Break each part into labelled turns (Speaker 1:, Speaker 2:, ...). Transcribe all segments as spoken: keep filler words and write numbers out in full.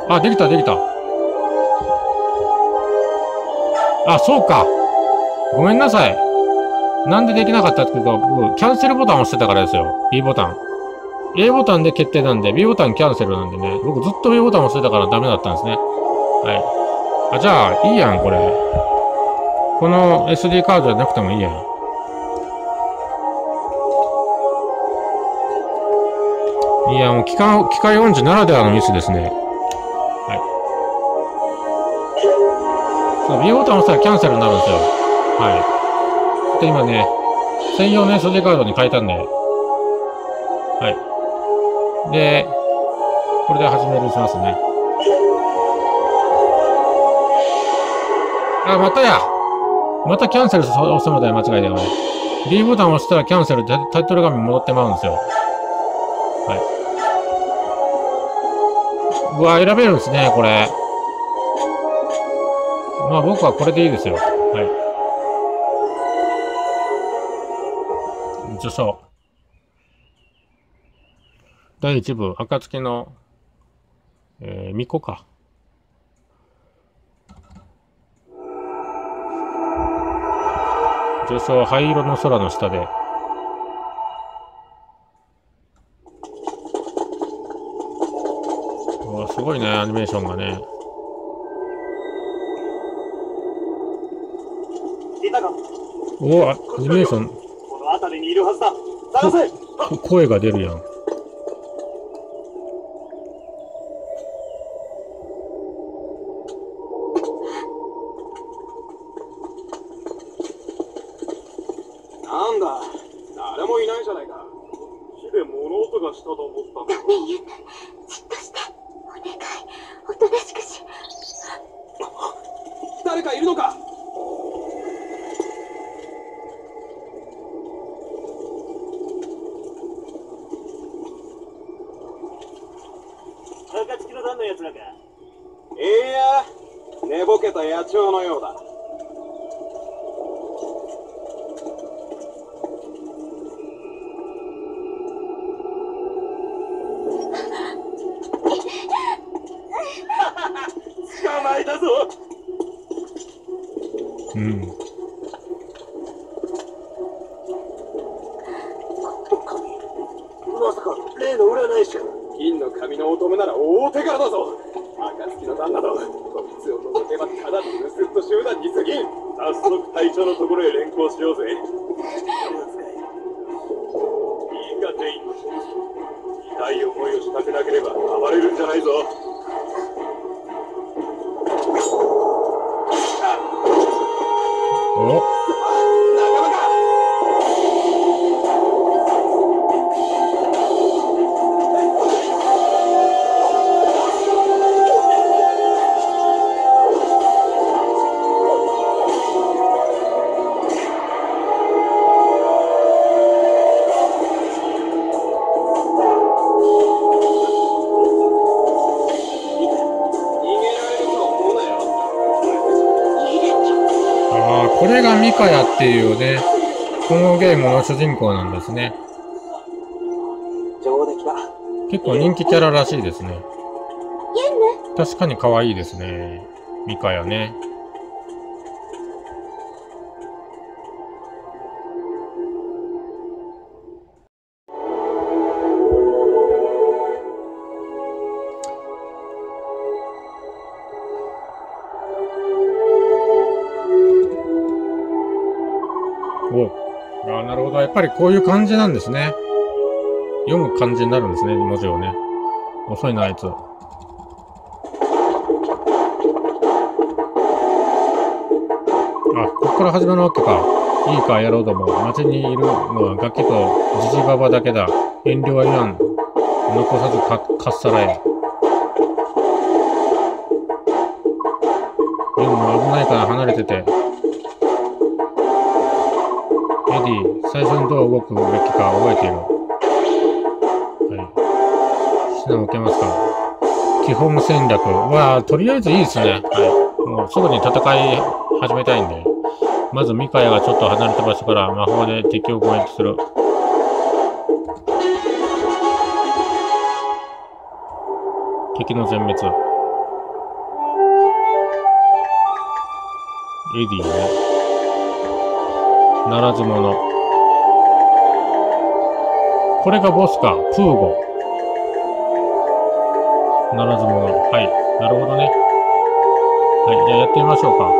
Speaker 1: あ、できた、できた。あ、そうか。ごめんなさい。なんでできなかったっていうか、僕、キャンセルボタンを押してたからですよ。B ボタン。A ボタンで決定なんで、B ボタンキャンセルなんでね。僕ずっと B ボタンを押してたからダメだったんですね。はい。あ、じゃあ、いいやん、これ。この エスディー カードじゃなくてもいいやん。いや、もう機械、機械音痴ならではのミスですね。はい。そう、B ボタンを押したらキャンセルになるんですよ。はい。で、今ね、専用の エスディー カードに変えたんで。はい。で、これで始めるしますね。あ、またや。またキャンセル押すまで間違いだよね。B ボタンを押したらキャンセルでタイトル画面戻ってまうんですよ。はい。うわ、選べるんですね、これ。まあ僕はこれでいいですよ。はい。受賞。だいいち部、暁の、えー、巫女か。受賞、灰色の空の下で。うわ、すごいね、アニメーションがね。おお、アニメーション。この辺りにいるはずだ。探せ。声が出るやん。
Speaker 2: なんだ、誰もいないじゃないか。火で物音がしたと思ったんだ。ダメよ。じっとして。お願い。おとなしくし。誰かいるのか。暁の団のやつらか。いや、寝ぼけた野鳥のようだ。捕まえたぞ。
Speaker 1: うん。
Speaker 2: まさか例の占い師か。金の髪の乙女なら大手柄だぞ。暁の旦那ど、こいつを除けばただの盗っ人集団に過ぎん。早速隊長のところへ連行しようぜ。いいか全員の人、痛い思いをしたくなければ暴れるんじゃないぞ。
Speaker 1: お。これがミカヤっていうね、このゲームの主人公なんですね。結構人気キャラらしいですね。確かに可愛いですね。ミカヤね。おあ、なるほど。やっぱりこういう感じなんですね。読む感じになるんですね、文字をね。遅いな、あいつ。あ、こっから始まるわけか。いいか、野郎ども。町にいるのはガキとジジババだけだ。遠慮はいらん。残さずか、かっさらえ。でも危ないから離れてて。エディ、最初にどう動くべきか覚えている。はい。品を受けますか。基本戦略。わあ、とりあえずいいですね。はい。もうすぐに戦い始めたいんで。まずミカヤがちょっと離れた場所から魔法で敵を攻撃する。敵の全滅。 エディね。ならず者。これがボスか。プーゴ。ならず者。はい。なるほどね。はい。じゃあやってみましょうか。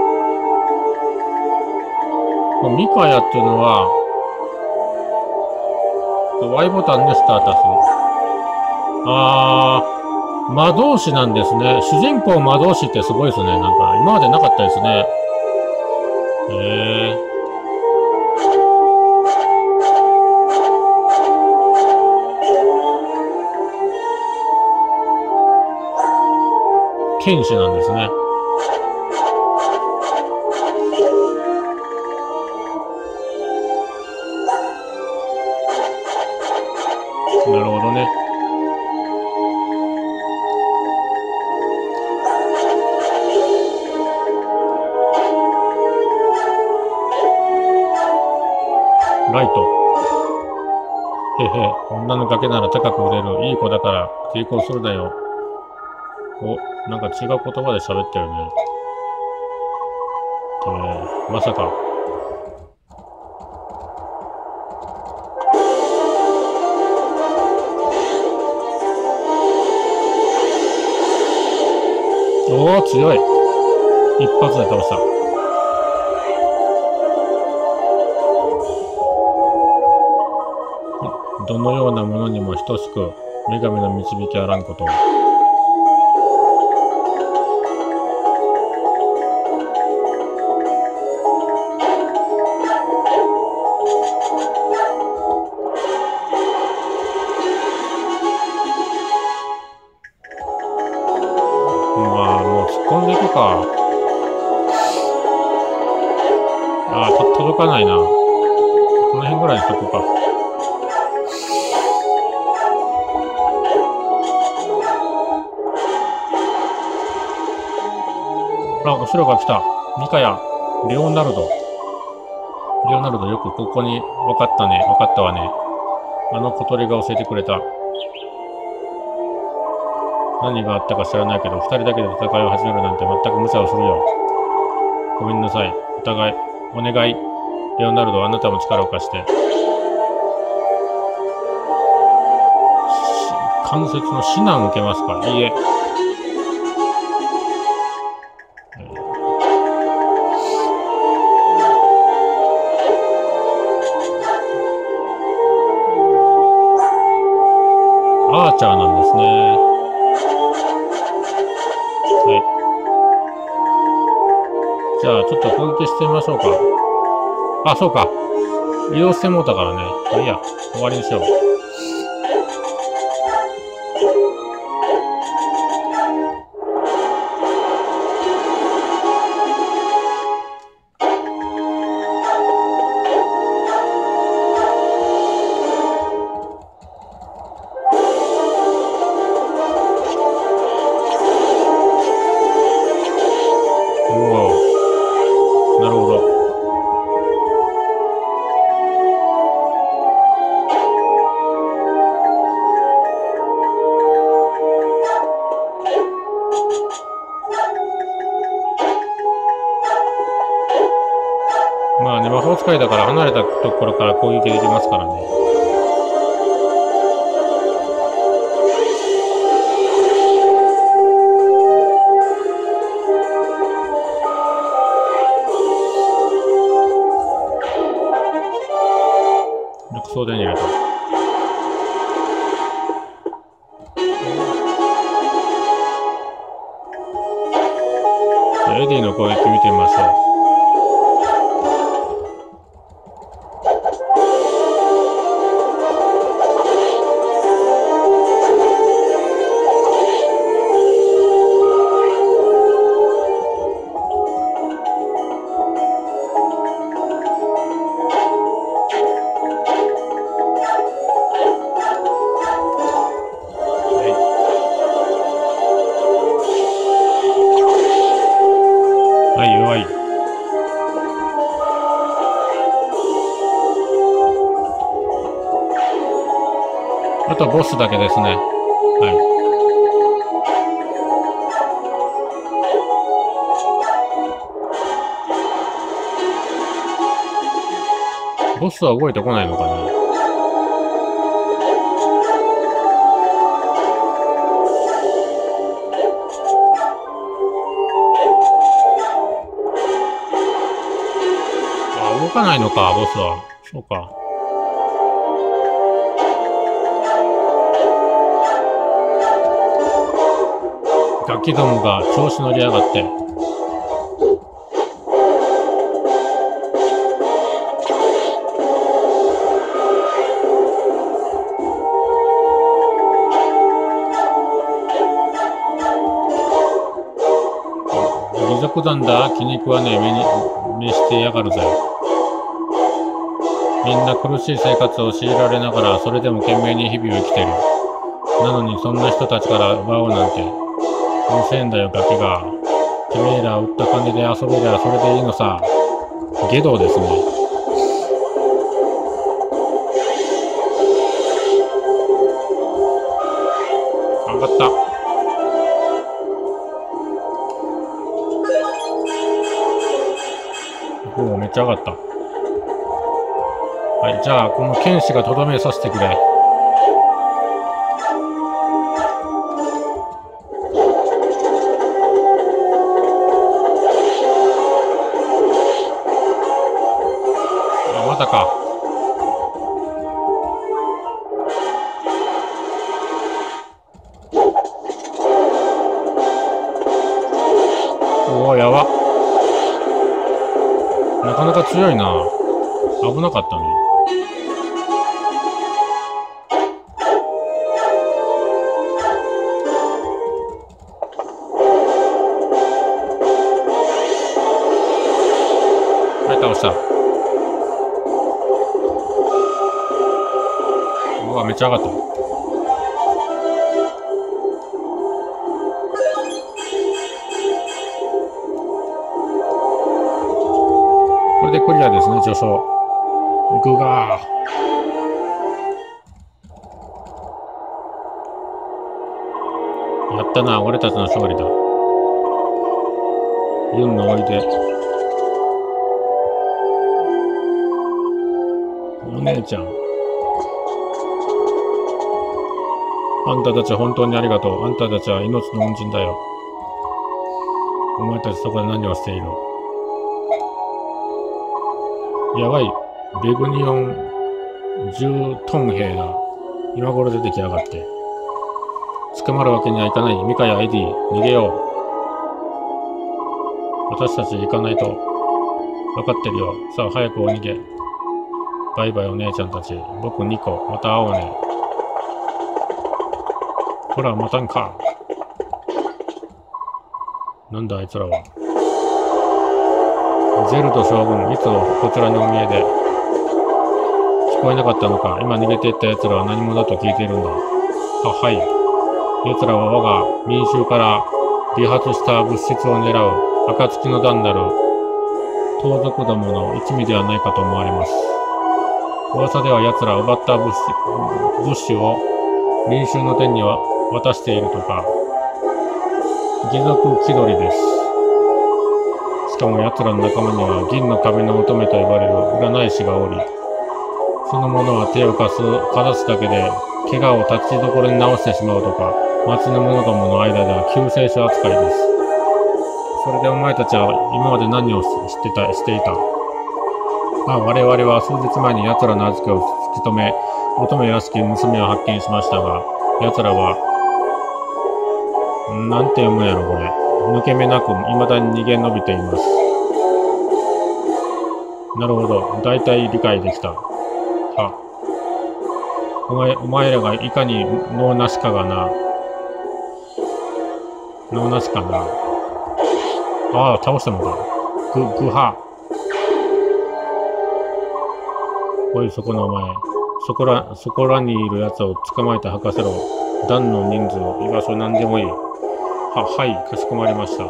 Speaker 1: このミカヤっていうのは、Y ボタンでスタートする。あー、魔導士なんですね。主人公魔導士ってすごいですね。なんか、今までなかったですね。へえ。剣士なんですね。なるほどね。ライト。へへ、女の崖なら高く売れる。いい子だから抵抗するなよ。お、なんか違う言葉で喋ってるね。えー、まさか。おお、強い。一発で倒した。どのようなものにも等しく女神の導きあらんことを。まあもう突っ込んでいくか。ああ、と届かないな。この辺ぐらいにしとこうか。あ、後ろが来た。ミカヤ、レオナルド。レオナルドよくここに分かったね。分かったわね。あの小鳥が教えてくれた。何があったか知らないけど、二人だけで戦いを始めるなんて全く無茶をするよ。ごめんなさい。お互い、お願い。レオナルド、あなたも力を貸して。関節の指南を受けますか？いいえ。アーチャーなんですね。はい。じゃあ、ちょっと攻撃してみましょうか。あ、そうか。移動してもうたからね。まあいいや。終わりにしよう。まあね、魔法使いだから離れたところから攻撃できますからね。緑装電入れた。じゃあエディの攻撃見てみましょう。はい、弱い。あとボスだけですね。はい。 ボスは動いてこないのかな。あ、動かないのか、ボスは。そうか。ガキどもが調子乗りやがって。義賊団だ、気に食わねえ目に召してやがるぜ。みんな苦しい生活を強いられながら、それでも懸命に日々を生きてる。なのにそんな人たちから奪おうなんて。うるせえんだよ、ガキが。てめえら売った金で遊べりゃそれでいいのさ。下道ですね。上がった。おお、めっちゃ上がった。はい、じゃあ、この剣士がとどめさせてくれ。あ、またか。おお、やば。なかなか強いな。危なかったね。はい、倒した。うわ、めっちゃ上がった。これでクリアですね、序章。グガー。やったな、俺たちの勝利だ。ユンのおいで。お姉ちゃん。あんたたち本当にありがとう。あんたたちは命の恩人だよ。お前たちそこで何をしている？やばい。ベグニオンじゅうトン兵だ。今頃出てきやがって。捕まるわけにはいかない。ミカやエディ、逃げよう。私たち行かないと。分かってるよ。さあ、早くお逃げ。バイバイお姉ちゃんたち。僕ニコ。また会おうね。ほら、またんか。なんだあいつらは。ゼルド将軍、いつもこちらにお見えで。聞こえなかったのか。今逃げていった奴らは何者だと聞いているんだ。あ、はい。奴らは我が民衆から離発した物質を狙う暁の段なる盗賊どもの一味ではないかと思われます。噂では奴ら奪った物資、物資を民衆の手には渡しているとか。義賊気取りです。しかも奴らの仲間には銀の壁の乙女と呼ばれる占い師がおり、その者は手を貸す、かざすだけで怪我を立ちどころに直してしまうとか、町の者どもの間では救世主扱いです。それでお前たちは今まで何をしてた、していた？あ、我々は数日前に奴らの預けを突き止め、乙女らしき娘を発見しましたが、奴らは、なんて読むんやろこれ。抜け目なく未だに逃げ延びています。なるほど。大体理解できた。は。お前、お前らがいかに能なしかがな。能なしかな。ああ、倒したのか。ぐ、ぐは。おい、そこのお前。そこら、そこらにいる奴を捕まえて吐かせろ。団の人数、居場所何でもいい。は、はい、かしこまりました。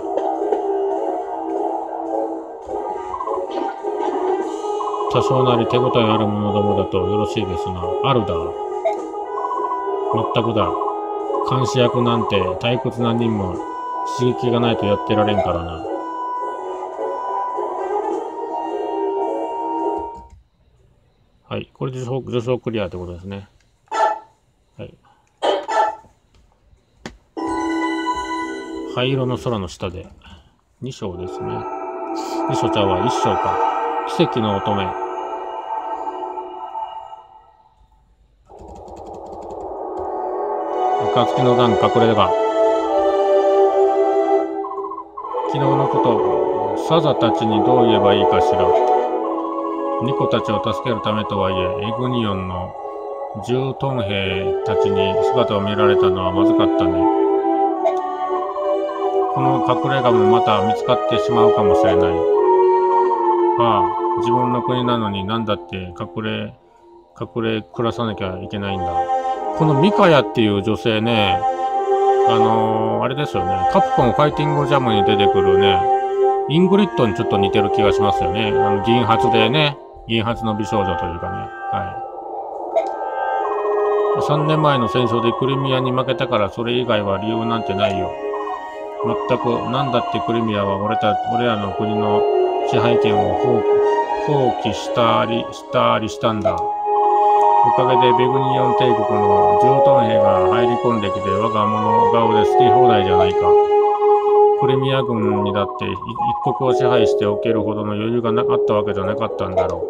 Speaker 1: 多少なり手応えあるものどもだとよろしいですな。あるだ。まったくだ。監視役なんて退屈な任務、刺激がないとやってられんからな。 はい。これで助走、助走クリアってことですね。はい。灰色の空の下で。に章ですね。に章ちゃうわ、いっ章か。奇跡の乙女。暁の段隠れ家。昨日のこと、サザたちにどう言えばいいかしら。ニコたちを助けるためとはいえ、エグニオンのジュートン兵たちに姿を見られたのはまずかったね。この隠れ家もまた見つかってしまうかもしれない。ああ、自分の国なのになんだって隠れ、隠れ暮らさなきゃいけないんだ。このミカヤっていう女性ね、あのー、あれですよね、カプコンファイティングジャムに出てくるね、イングリッドにちょっと似てる気がしますよね。あの銀髪でね、銀髪の美少女というかね。はい。さんねんまえの戦争でクリミアに負けたからそれ以外は理由なんてないよ。全く、なんだってクリミアは俺た、俺らの国の支配権を放棄したり、したりしたんだ。おかげでベグニオン帝国のジュートン兵が入り込んできて我が物顔で好き放題じゃないか。クリミア軍にだって一国を支配しておけるほどの余裕がなあったわけじゃなかったんだろ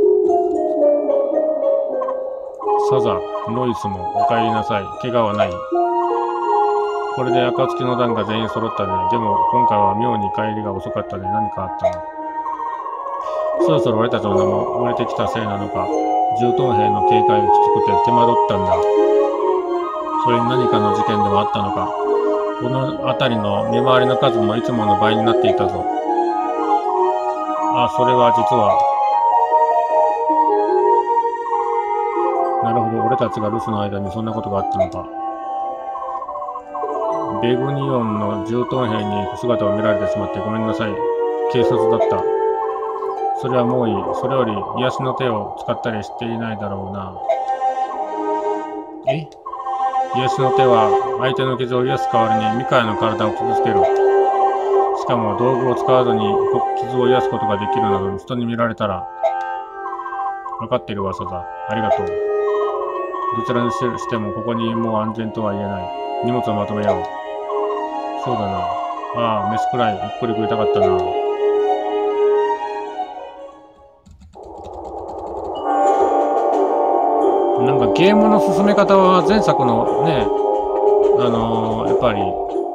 Speaker 1: う。サザ、ロイスもお帰りなさい。怪我はない。これで暁の段が全員揃ったね。でも今回は妙に帰りが遅かったね。何かあったの？そろそろ俺たちの名も売れてきたせいなのか。ジュートン兵の警戒がきつくて手間取ったんだ。それに何かの事件でもあったのか。この辺りの見回りの数もいつもの倍になっていたぞ。あ、それは実は。なるほど、俺たちが留守の間にそんなことがあったのか。ベグニオンのジュートン兵に姿を見られてしまってごめんなさい。警察だった。それはもういい。それより癒しの手を使ったりしていないだろうな。え？癒しの手は相手の傷を癒す代わりにミカヤの体を傷つける。しかも道具を使わずに傷を癒すことができるなど人に見られたら。分かっている噂だ。ありがとう。どちらにしてもここにもう安全とは言えない。荷物をまとめよう。そうだな。ああ、飯くらいゆっくり食いたかったな。なんかゲームの進め方は前作のね、あのー、やっぱり、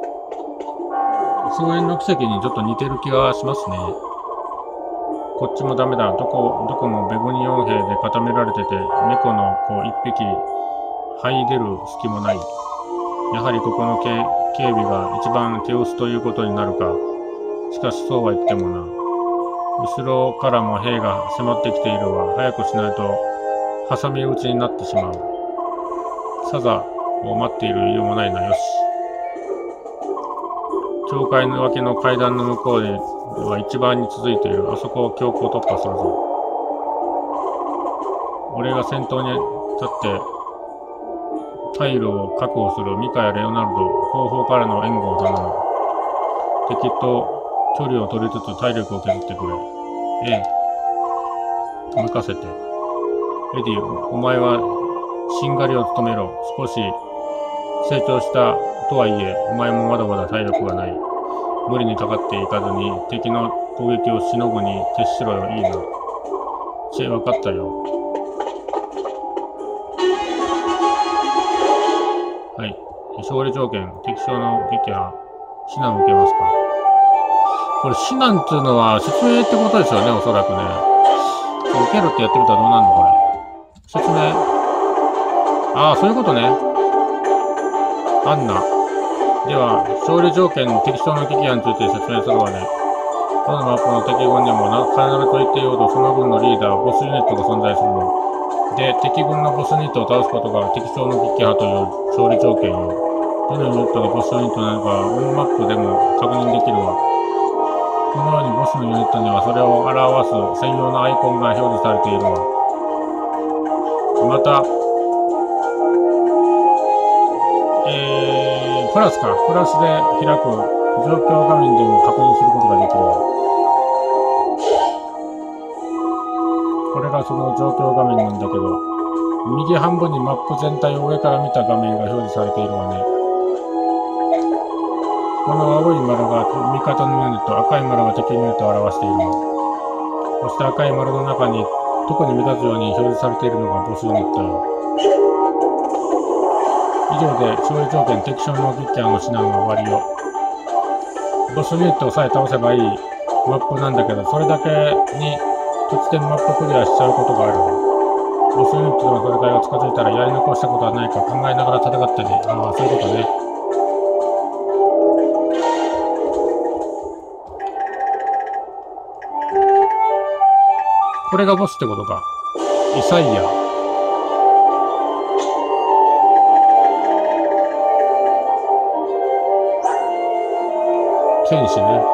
Speaker 1: 草原の奇跡にちょっと似てる気がしますね。こっちもダメだ。どこ、どこもベグニオン兵で固められてて、猫の子一匹、這い出る隙もない。やはりここの警備が一番手薄ということになるか。しかしそうは言ってもな。後ろからも兵が迫ってきているわ。早くしないと、挟み撃ちになってしまう。サザを待っている理由もないな。よし。教会の脇の階段の向こうでは一番に続いている。あそこを強行突破するぞ。俺が先頭に立って退路を確保する。ミカやレオナルド、後方からの援護を頼む。敵と距離を取りつつ体力を削ってくれ。ええ。任せて。エディ、お前はしんがりを務めろ。少し成長したとはいえ、お前もまだまだ体力がない。無理にかかっていかずに敵の攻撃をしのぐに徹しろよ。いいな。チェ、わかったよ。はい。勝利条件、敵将の撃破、指南を受けますか。これ、指南っていうのは説明ってことですよね、おそらくね。受けるってやってみたらどうなるのこれ。説明。ああ、そういうことね。アンナ。では、勝利条件、敵将の撃破について説明するわね。どのマップの敵軍にもな、必ずと言ってようと、その軍のリーダー、ボスユニットが存在するの。で、敵軍のボスユニットを倒すことが敵将の撃破という勝利条件よ。どのユニットがボスユニットなのか、オンマップでも確認できるわ。このようにボスのユニットにはそれを表す専用のアイコンが表示されているわ。また、えー、プラスか。プラスで開く状況画面でも確認することができるわ。ここれがその状況画面なんだけど、右半分にマップ全体を上から見た画面が表示されているわね。この青い丸が味方のユニット、赤い丸が敵ユニットを表しているの。そして赤い丸の中に特に目立つように表示されているのがボスユニットよ。以上で勝利条件敵将のピッチャーの指南が終わりよ。ボスユニットさえ倒せばいいマップなんだけど、それだけに突然マップクリアしちゃうことがあるわ。ボスユニットとの戦いが近づいたらやり残したことはないか考えながら戦ったり、ああ、そういうことね。これがボスってことか。イサイヤ。天使ね。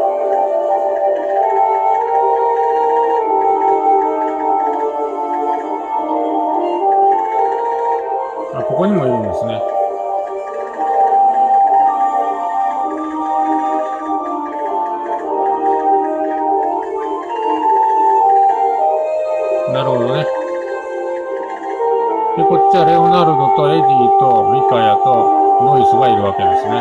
Speaker 1: あ、ここにもいるんですね。なるほどね。で、こっちはレオナルドとエディとミカヤとロイスがいるわけですね。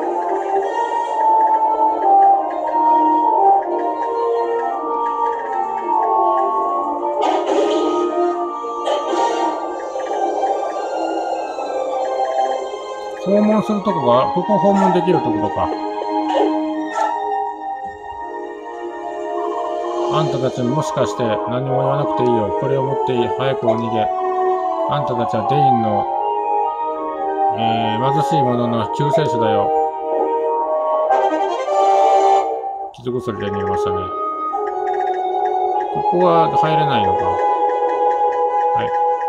Speaker 1: 訪問するとこが、ここ訪問できるところか。あんたたちもしかして何も言わなくていいよ。これを持っていい。早くお逃げ。あんたたちはデインの、えー、貧しい者の救世主だよ。傷薬で逃げましたね。ここは入れないのか。はい。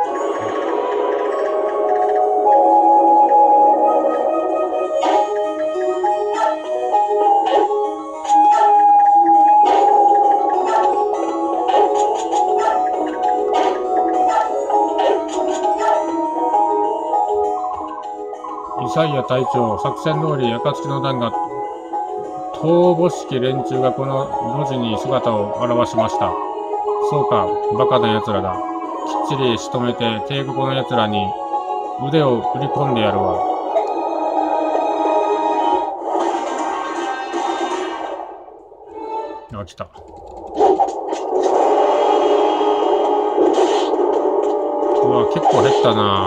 Speaker 1: イサイヤ隊長、作戦通り暁の弾が逃亡しき連中がこの路地に姿を現しました。そうか、バカな奴らだ。きっちり仕留めて帝国の奴らに腕を振り込んでやるわ。あ、来た。うわ、結構減ったな。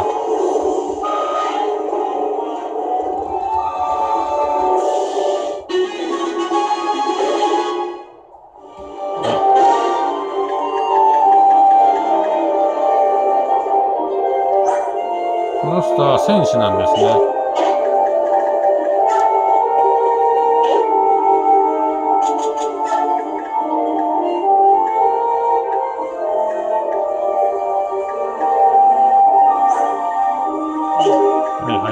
Speaker 1: この人は戦士なんですね。はいはい。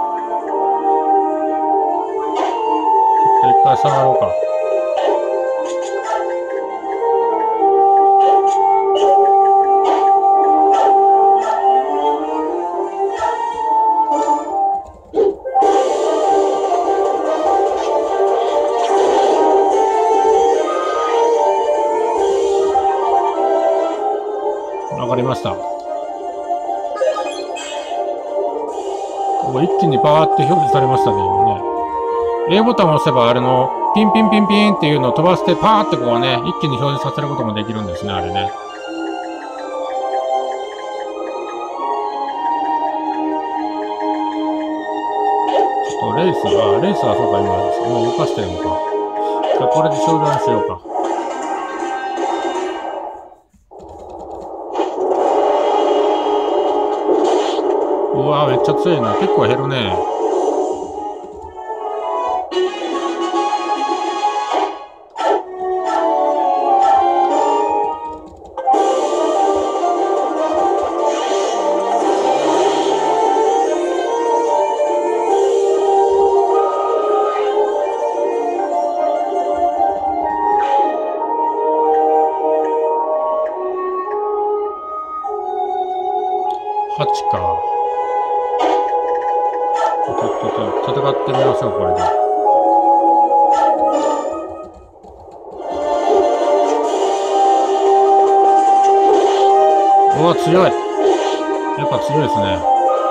Speaker 1: ちょっと一回下がろうか。わかりました。一気にバーって表示されましたね、今ね。A ボタンを押せば、あれの、ピンピンピンピンっていうのを飛ばして、パーってこうね、一気に表示させることもできるんですね、あれね。ちょっとレースが、レースはそうか、今、今動かしてるのか。じゃあこれで終了にしようか。うわ、めっちゃ強いな。結構減るね。はちか。ちょっと戦ってみましょう、これで。 うわ、強い。やっぱ強いですね。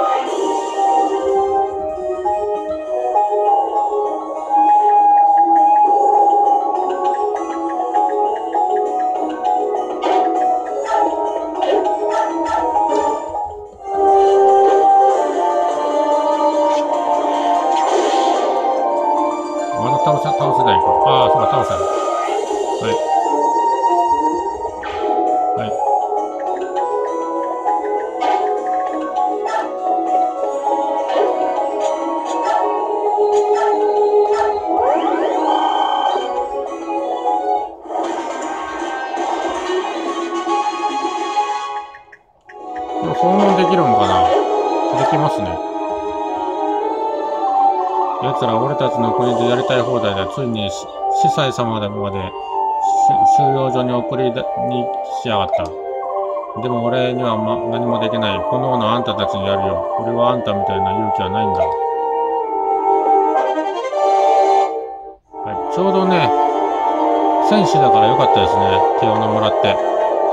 Speaker 1: まだ倒せ、倒せないか。ああ、そうか、倒せない。はい。はい。訪問できるのかな。できますね。奴ら俺たちの国でやりたい放題で、ついに司祭様でまで収容所に送りにしやがった。でも俺には、ま、何もできない。このようなあんたたちにやるよ。俺はあんたみたいな勇気はないんだ。はい、ちょうどね、戦士だからよかったですね。手をもらって。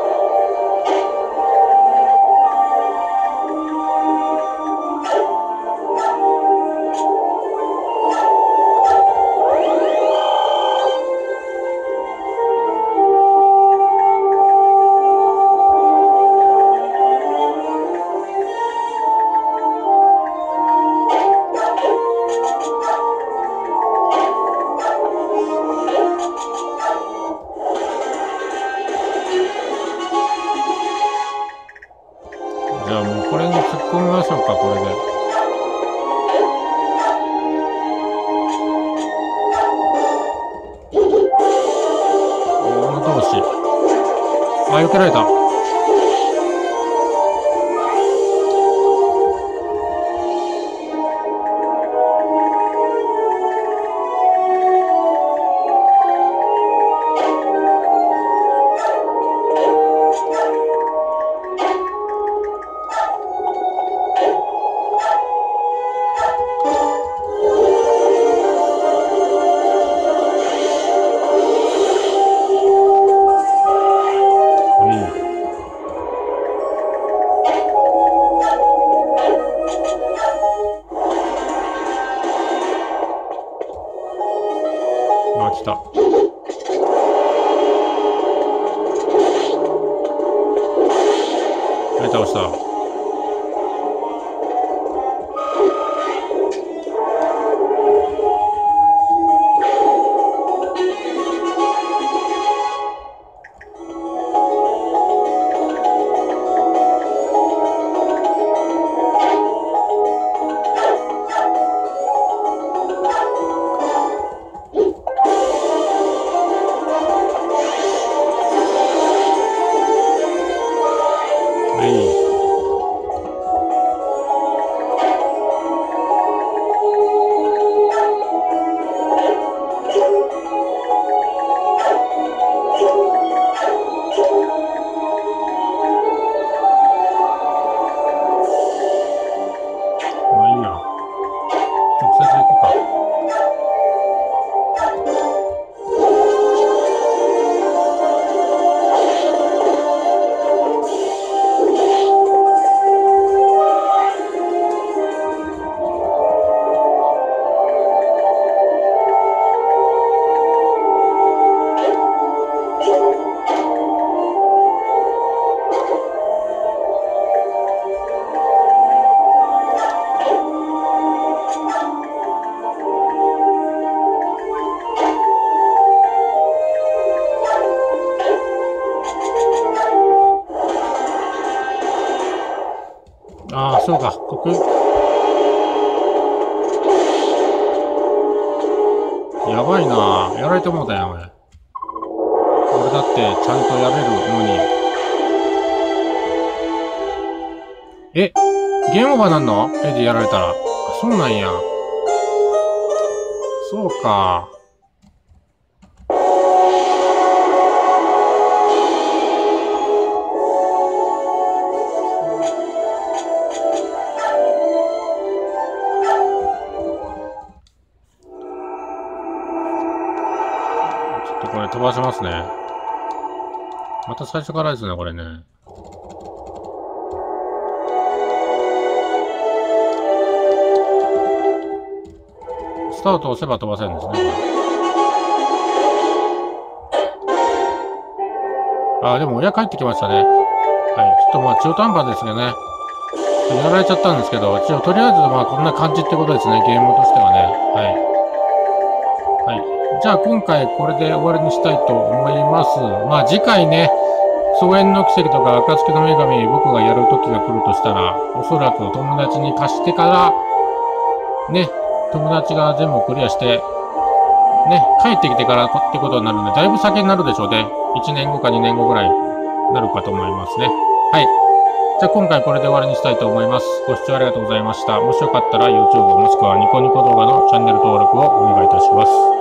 Speaker 1: じゃあもうこれに突っ込みましょうか、これで。女同士。あ、避けられた。あ、来た。はい、倒した。ああ、そうか。ここやばいな。やられてもうたやん、俺。俺だってちゃんとやれるのに。え、ゲームオーバーなんの？エディやられたら。あ、そうなんや。そうか。これ飛ばしますね。また最初からですね、これね。 スタートを押せば飛ばせるんですね。あ、でも親帰ってきましたね。はい。ちょっとまあ中途半端ですけどね。やられちゃったんですけど、一応とりあえずまあこんな感じってことですね。ゲームとしてはね。はい。はい。じゃあ今回これで終わりにしたいと思います。まあ次回ね、草原の奇跡とか暁の女神僕がやる時が来るとしたら、おそらく友達に貸してから、ね、友達が全部クリアして、ね、帰ってきてからってことになるので、だいぶ先になるでしょうね。いちねんごかにねんごぐらいになるかと思いますね。はい。じゃあ今回これで終わりにしたいと思います。ご視聴ありがとうございました。もしよかったら YouTube もしくはニコニコ動画のチャンネル登録をお願いいたします。